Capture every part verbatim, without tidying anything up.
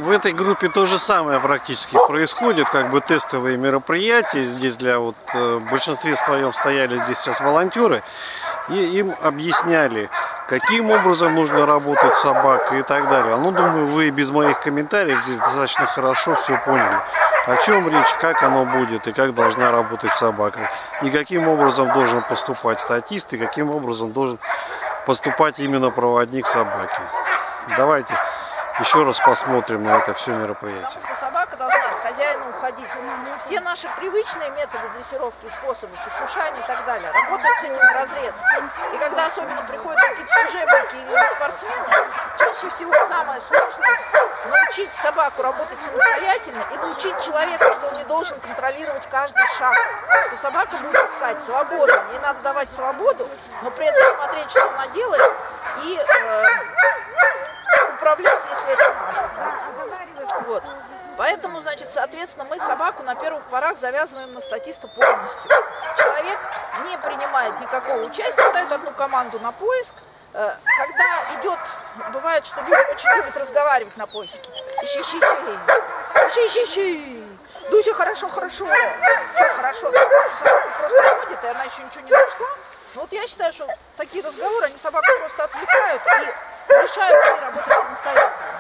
В этой группе то же самое практически происходит, как бы тестовые мероприятия. Здесь для вот в большинстве своем стояли здесь сейчас волонтеры, и им объясняли, каким образом нужно работать с собакой и так далее. Ну, думаю, вы без моих комментариев здесь достаточно хорошо все поняли, о чем речь, как оно будет и как должна работать собака. И каким образом должен поступать статист, и каким образом должен поступать именно проводник собаки. Давайте еще раз посмотрим на это все мероприятие. Потому что собака должна от хозяина уходить. Все наши привычные методы дрессировки, способы, послушания и так далее работают с этим разрез. И когда особенно приходят какие-то служебники или спортсмены, чаще всего самое сложное — научить собаку работать самостоятельно и научить человека, что он не должен контролировать каждый шаг. Что собака будет искать свободу. Ей надо давать свободу, но при этом смотреть, что она делает, и э, управлять, если это надо. Вот. Поэтому, значит, соответственно, мы собаку на первых порах завязываем на статиста полностью. Человек не принимает никакого участия, дает одну команду на поиск. Когда идет, бывает, что люди очень любят разговаривать на поиске. Ищи-щи-щи, ищи-щи-щи, Дуся, хорошо, хорошо. Что хорошо? Собака просто ходит, и она еще ничего не нашла. Но вот я считаю, что такие разговоры, они собаку просто отвлекают и мешают ей работать самостоятельно.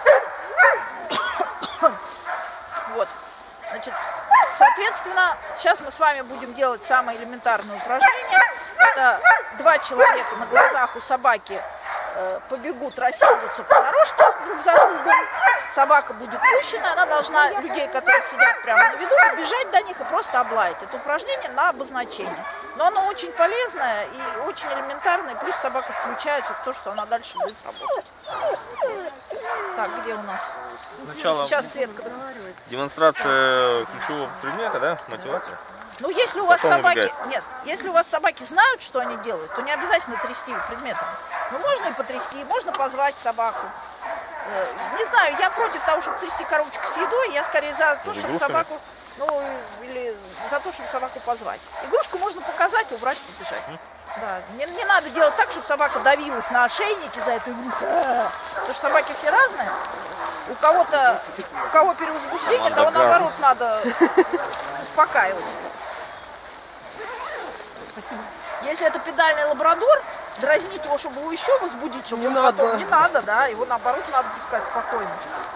Вот. Значит, соответственно, сейчас мы с вами будем делать самое элементарное упражнение. Это два человека на глазах у собаки э, побегут, рассядутся по дорожке друг за другом. Собака будет пущена, она должна людей, которые сидят прямо на виду, бежать до них и просто облаять. Это упражнение на обозначение. Но оно очень полезное и очень элементарное, плюс собака включается в то, что она дальше будет работать. Так, где у нас? Сначала Сейчас Светка. демонстрация ключевого предмета, да, мотивация. Ну, если у вас Потом собаки, убегает. нет, если у вас собаки знают, что они делают, то не обязательно трясти предметом. Ну, можно и потрясти, можно позвать собаку. Э, не знаю, я против того, чтобы трясти коробочку с едой, я скорее за то, чтобы Игрушками? собаку, ну, или за то, чтобы собаку позвать. Игрушку можно показать, убрать, побежать. Да, не, не надо делать так, чтобы собака давилась на ошейнике за эту игрушку. Потому что собаки все разные. У кого-то, у кого перевозбуждение, того наоборот надо успокаивать. Спасибо. Если это педальный лабрадор, дразнить его, чтобы его еще возбудить, чтобы не, надо. Потом, не надо, да, его наоборот надо пускать спокойно.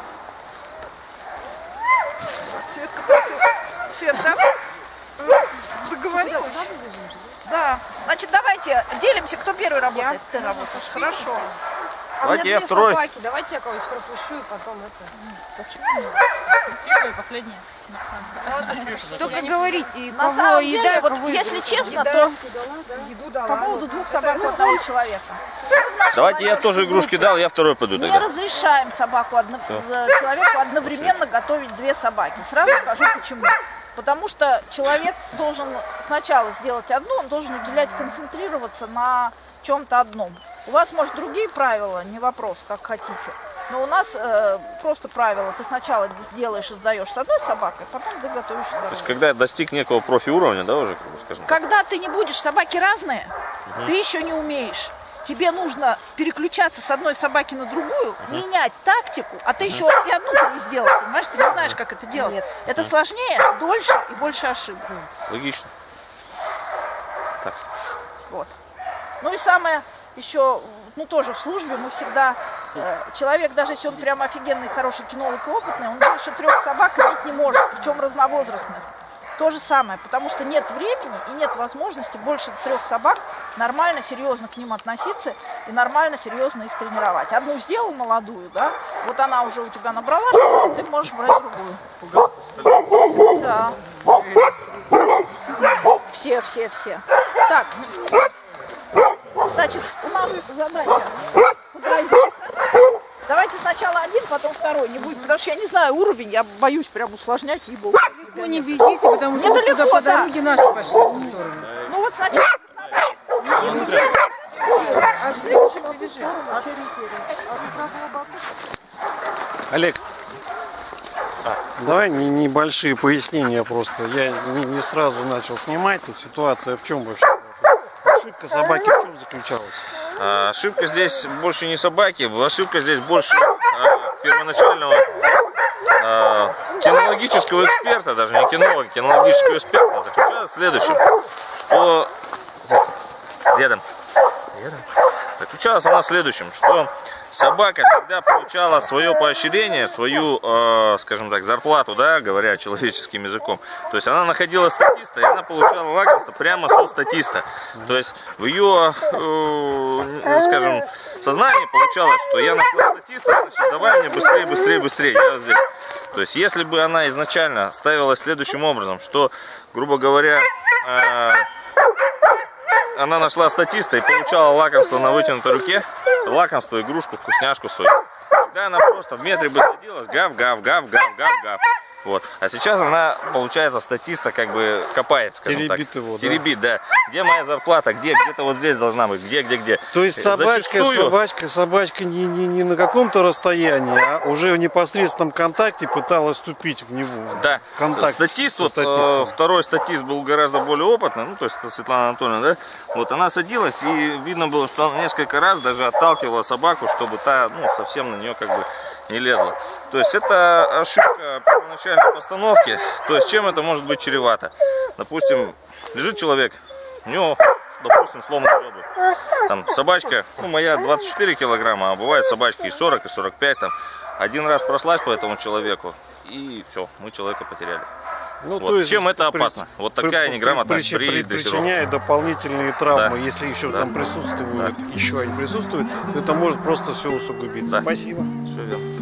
Светка просит. Свет, да? Договорилась? Да. Значит, давайте делимся, кто первый работает. Я? Ты работаешь. Хорошо. А давайте я второй. Собаки. Давайте я кого-нибудь пропущу и потом это. Первая, последняя. Только говорить, и на кого самом деле, еда, вот кого если еда. честно, Еда, то дала, да? Еду дала. по поводу двух собак у одного человека. Давайте я тоже игрушки дал, я второй пойду Не тогда. разрешаем собаку одно... человеку одновременно готовить две собаки. Сразу скажу почему. Потому что человек должен сначала сделать одну, он должен уделять, концентрироваться на чем-то одном. У вас, может, другие правила, не вопрос, как хотите. Но у нас э, просто правило. Ты сначала делаешь и сдаешь с одной собакой, потом ты готовишь с То есть, другой. когда я достиг некого профи-уровня, да, уже, скажем так. Когда ты не будешь, собаки разные, угу. Ты еще не умеешь. Тебе нужно переключаться с одной собаки на другую, uh-huh. менять тактику, а ты uh-huh. еще и одну-то не сделал, понимаешь? Ты не знаешь, как это делать. Нет. Это uh-huh. сложнее, дольше и больше ошибок. Логично. Так. Вот. Ну и самое еще, ну тоже в службе мы всегда, э, человек, даже если он прям офигенный, хороший кинолог и опытный, он больше трех собак иметь не может, причем разновозрастных. То же самое, потому что нет времени и нет возможности больше трех собак нормально, серьезно к ним относиться и нормально, серьезно их тренировать. Одну сделал молодую, да, вот она уже у тебя набрала, ты можешь брать другую. Да. Все, все, все. Так, значит, у нас задача подраздельная. Давайте сначала один, потом второй. Не будет, потому что я не знаю уровень, я боюсь прям усложнять ебу. Далеко не бегите, потому что недалеко, туда по да. дороге наши пошли. Ну вот сначала. А следующий побежит. Олег, а, давай не, небольшие пояснения просто. Я не, не сразу начал снимать. Тут ситуация в чем вообще? Ошибка собаки в чем заключалась? А, ошибка здесь больше не собаки, ошибка здесь больше а, первоначального э, кинологического эксперта, даже не кинолога, кинологического эксперта заключалась в следующем, что рядом, рядом. Заключалась она в следующем, что собака всегда получала свое поощрение, свою, э, скажем так, зарплату, да, говоря человеческим языком. То есть она находила статиста, и она получала лакомство прямо со статиста. То есть в ее, э, скажем, сознании получалось, что я нашла статиста, значит, давай мне быстрее, быстрее, быстрее. Я вот здесь. То есть если бы она изначально ставилась следующим образом, что, грубо говоря, э, она нашла статиста и получала лакомство на вытянутой руке, лакомство, игрушку, вкусняшку свою. Тогда она просто в метре бы садилась, гав, гав, гав, гав, гав, гав. Вот. А сейчас она, получается, статиста как бы копает, скажем теребит так. его, теребит, да? да. Где моя зарплата? Где? Где-то вот здесь должна быть. Где, где, где? То есть собачка, Зачастую... собачка, собачка не, не, не на каком-то расстоянии, а уже в непосредственном контакте пыталась вступить в него. Да. В контакт Статист, со вот, статистом. э, второй статист был гораздо более опытный, ну, то есть Светлана Анатольевна, да? Вот, она садилась, и видно было, что она несколько раз даже отталкивала собаку, чтобы та, ну, совсем на нее как бы не лезла. То есть это ошибка первоначальной постановки. То есть чем это может быть чревато? Допустим, лежит человек, у него, допустим, сломанный ребра. Там собачка, ну, моя двадцать четыре килограмма, а бывают собачки и сорок, и сорок пять там. Один раз прошлась по этому человеку, и все, мы человека потеряли. Ну, Вот. то есть Чем это при- опасно? Вот при- такая при- неграмотность при- при при- дрессировке. причиняет дополнительные травмы. Да. Если еще Да. там присутствуют, еще они присутствуют, то это может просто все усугубить. Да. Спасибо. Все верно.